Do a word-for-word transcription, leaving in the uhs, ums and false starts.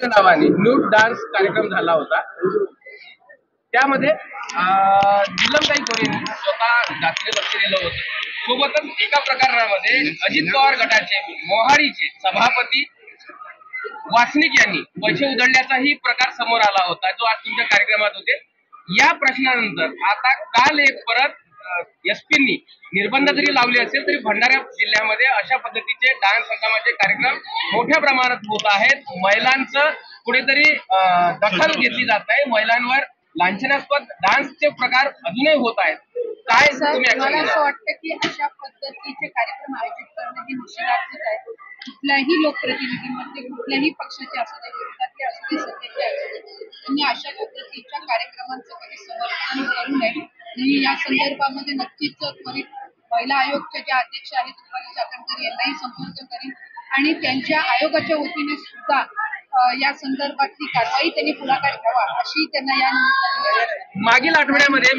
नावाने nude dance कार्यक्रम झाला होता। त्यामध्ये नीलमताई गोरेंनी स्वतः घातले लक्ष दिलं होतं। सोबतच एका प्रकरणामध्ये अजित पवार गटाचे मोहाडीचे सभापती वासनिक यांनी पैसे उधळल्याचाही प्रकार समोर आला होता, जो आज तुमच्या कार्यक्रमात होते। या प्रश्नानंतर आता काल एक परत एसपींनी निर्बंध जरी लावले असेल तरी भंडारा जिल्ह्यामध्ये अशा पद्धतीचे डान्स हंगामाचे कार्यक्रम मोठ्या प्रमाणात होत आहेत। महिलांचं कुठेतरी दखल घेतली जात आहे, महिलांवर लांछनास्पद डान्सचे प्रकार अजूनही होत आहेत। काय तुम्ही मला असं वाटतं की अशा पद्धतीचे कार्यक्रम आयोजित करणं ही निषेधार्हच आहे। कुठल्याही लोकप्रतिनिधीमध्ये कुठल्याही पक्षाचे असू दे, विरोधातले असू दे, सत्तेचे असू दे, त्यांनी अशा पद्धतीच्या कार्यक्रमांचं कधी समर्थन करू नये। मी या संदर्भामध्ये नक्कीच त्वरित महिला आयोगच्या ज्या अध्यक्ष आहेत रुपाली चाकणकर यांनाही संपर्क करेन आणि त्यांच्या आयोगाच्या वतीने सुद्धा या संदर्भातली कारवाई त्यांनी पुढाकार घ्यावा अशी त्यांना या मागील आठवड्यामध्ये